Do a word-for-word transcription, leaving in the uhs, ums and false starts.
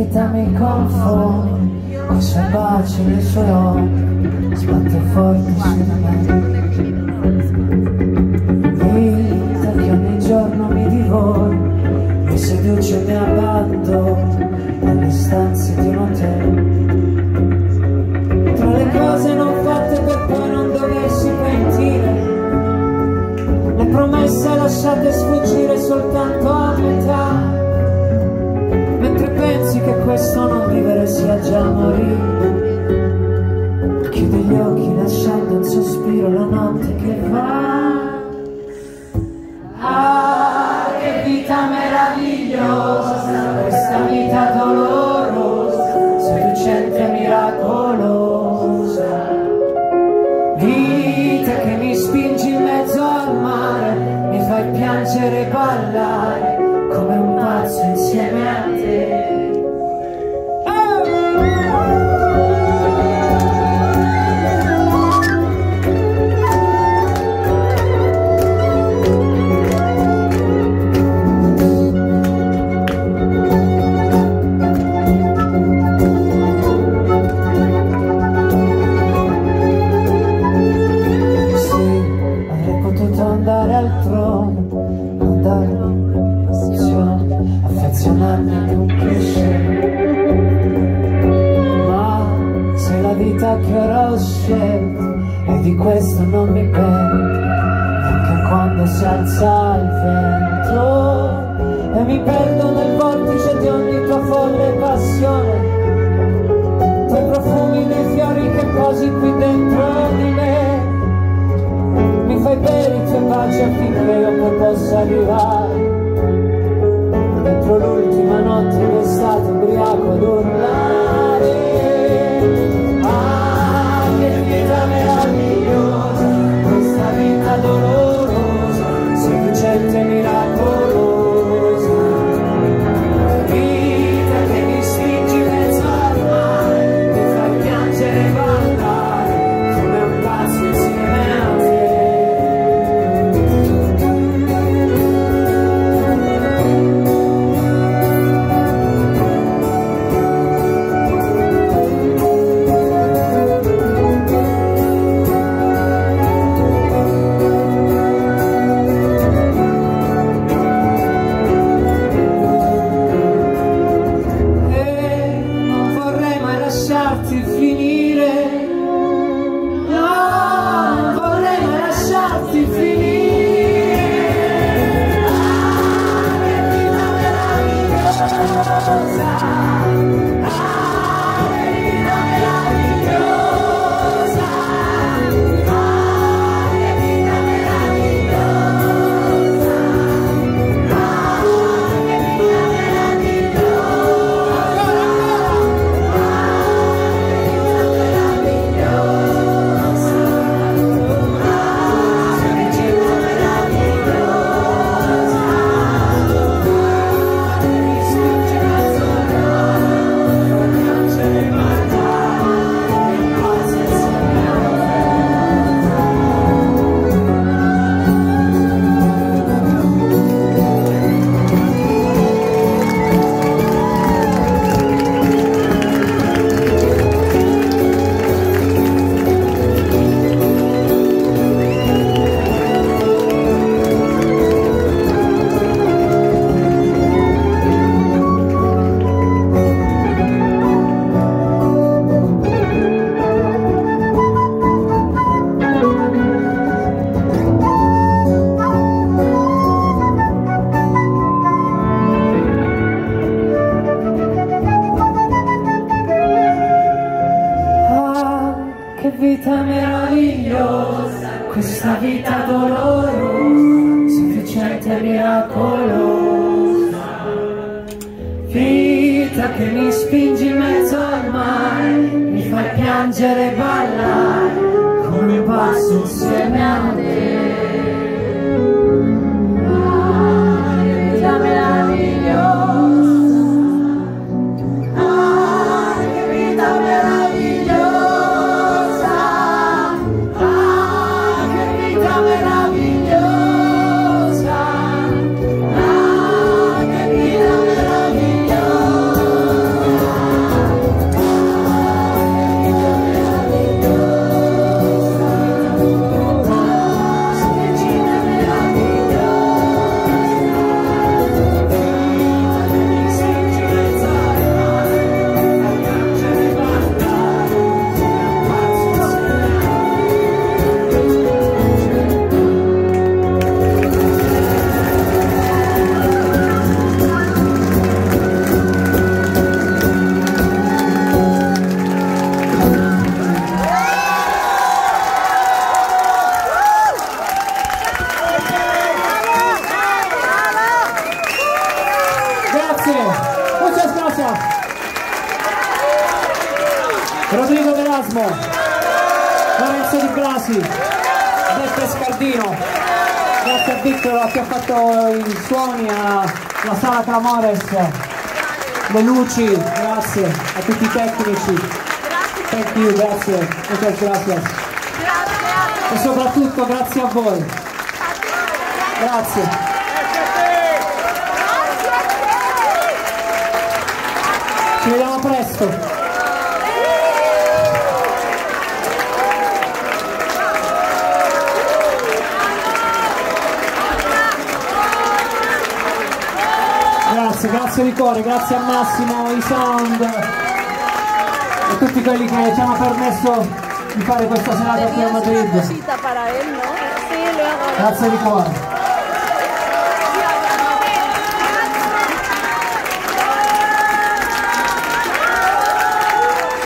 vita mi confonde, coi suoi baci e le sue occhi, sbatte forte su di me. Vita che ogni giorno mi divora, mi seduce e mi abbandona nelle stanze di un hotel. Tra le cose non fatte per poi non doversi pentire, le promesse lasciate sfuggire soltanto a metà. Mentre pensi che questo non vivere sia già morire, chiudi gli occhi lasciando un sospiro la notte che va. Ah, che vita meravigliosa, questa vita dolorosa, seducente e miracolosa. Vita che mi spingi in mezzo al mare, mi fai piangere e ballare come un pazzo insieme a te. Andare altrove, andare passione, affezionarmi ad un cliché. Ma sei la vita che ora ho scelto e di questo non mi pento, anche quando si alza il vento e mi perdo nel vortice di ogni tua folle passione, tuoi profumi dei fiori che posi qui dentro di me. Mi fai bere i tuoi baci affinché io poi possa arrivare dentro l'ultima notte d'estate ubriaco ad urlare. Ah, che vita meravigliosa, questa vita dolorosa, seducente e miracolosa. Vita che mi spingi in mezzo al mare, mi fai piangere e ballare come un pazzo insieme a te. Che vita meravigliosa, questa vita dolorosa, sufficiente e miracolosa. Vita che mi spingi in mezzo al mare, mi fai piangere e ballare come un pazzo insieme a te. Ah, che vita meravigliosa, ah, che vita meravigliosa. Meravigliosa, ah, che vita meravigliosa. Angelo D'Erasmo, Lorenzo Di Blasi, Beppe Scardino, grazie a Victor che ha fatto i suoni, alla Sala Clamores, le luci, grazie a tutti i tecnici, thank you, grazie, muchas gracias, e soprattutto grazie a voi, grazie. Ci vediamo presto. Grazie, grazie di cuore, grazie a Massimo, i sound e tutti quelli che ci hanno permesso di fare questa serata qui a Madrid. Grazie di cuore.